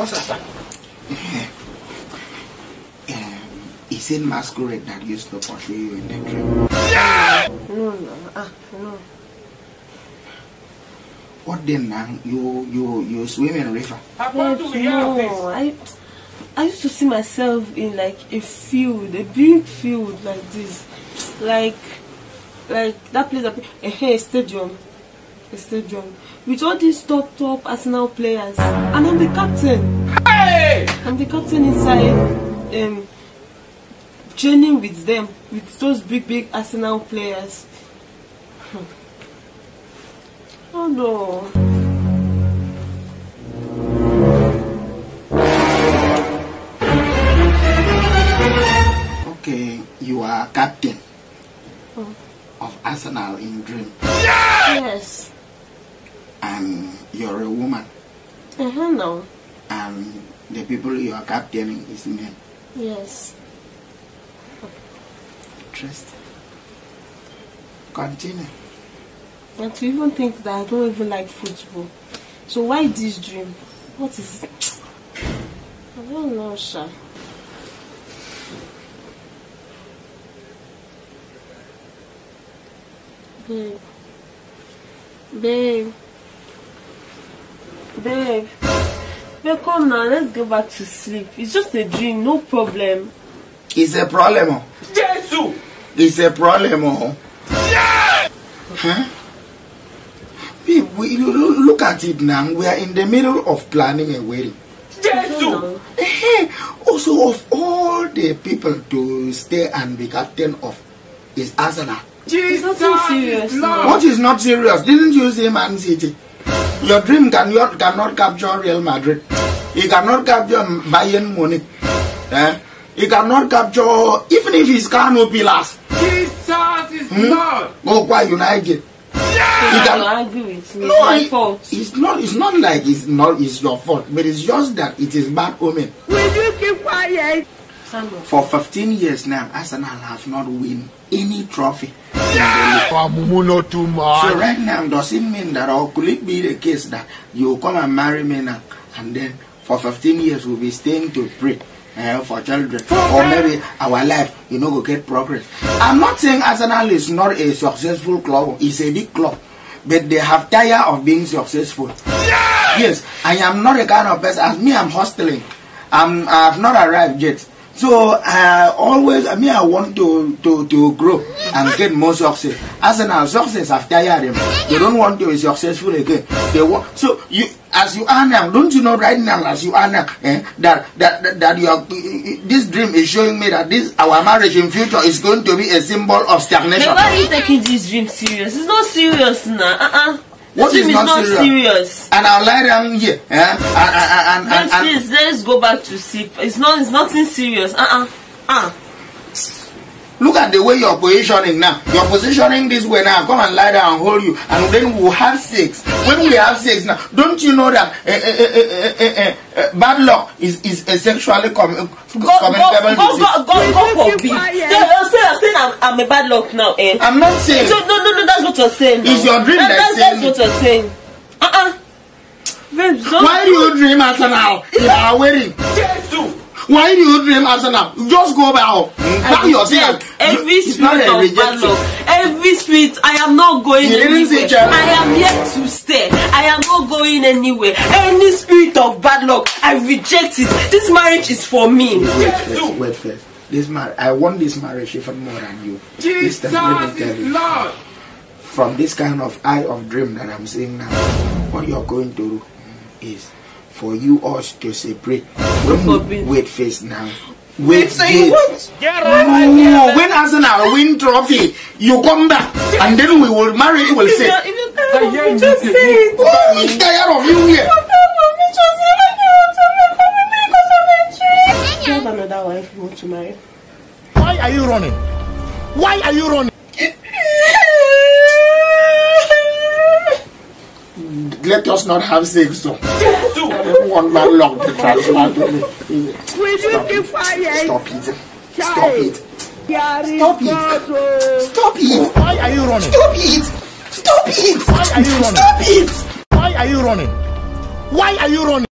What's up? Is it masquerade that used to pursue you in the dream? No. No. What then now? You swim in river? No. I used to see myself in like a field, a big field like this, like that place, a stadium, with all these top Arsenal players, and I'm the captain. Hey! I'm the captain inside, training with them, with those big Arsenal players. Oh no. Okay, you are captain of Arsenal in dream. Yes. And you're a woman. No. And the people you are captaining is men. Yes. Interesting. Continue. And to even think that I don't even like football. So why this dream? What is it? I don't know, Sha. Babe, come now, let's go back to sleep. It's just a dream, no problem. It's a problem. Jesus! It's a problem. Yeah! Huh? Look at it now. We are in the middle of planning a wedding. Jesus! Also, of all the people to stay and be captain of is Arsenal. Jesus! Serious. What is not serious? Didn't you say Man City? Your dream cannot capture Real Madrid. It cannot capture Bayern Munich. It cannot capture, even if it's Kano Pillars. Jesus is Lord. Go quite United. You can argue with me. No, It's my fault. It's not like it's your fault, but it's just that it is bad omen. Will you keep quiet? For 15 years now, Arsenal have not won any trophy. Not too much. So right now, does it mean that, or could it be the case that you come and marry me now, and then for 15 years we'll be staying to pray for children, or maybe our life, go get progress? I'm not saying Arsenal is not a successful club; it's a big club, but they have tired of being successful. Yes, I am not a kind of person. As me, I'm hustling. I have not arrived yet. So I want to grow and get more success. Arsenal success have tired them. They don't want to be successful again. They want, so you, as you are now, don't you know right now, as you are now, that you are, this dream is showing me that our marriage in future is going to be a symbol of stagnation. Why are you taking this dream serious? It's not serious now. What is not serious? And I'll lie down here. Please, let's go back to sleep. It's nothing serious. Look at the way you're positioning now. You're positioning this way now. Come and lie down and hold you. And then we'll have sex. When we have sex now, don't you know that bad luck is a sexually communicable disease? God forbid. You're saying I'm a bad luck now, eh? I'm not saying. So, no, that's what you're saying. It's your dream that's what you're saying. Babe, why do you dream Arsenal in our wedding? Jesus! Why do you dream Arsenal? Just go back. Every spirit of bad luck, every spirit, I am not going anywhere. I am here to stay. I am not going anywhere. Any spirit of bad luck, I reject it. This marriage is for me. Wait first. I want this marriage even more than you. Jesus is Lord. From this kind of eye of dream that I'm seeing now, what you're going to do is for you us to separate. Wait first now. Wait, so you want? When Arsenal win trophy, you come back and then we will marry. You will say, just say it. I'm tired of you here. You have another wife you want to marry. Why are you running? Why are you running? Let us not have sex, so. I don't want bad luck to transfer to me. Will you keep quiet? Stop it. Stop it. Stop it. Stop it. Why are you running? Stop it. Stop it. Why are you running? Stop it. Why are you running? Why are you running?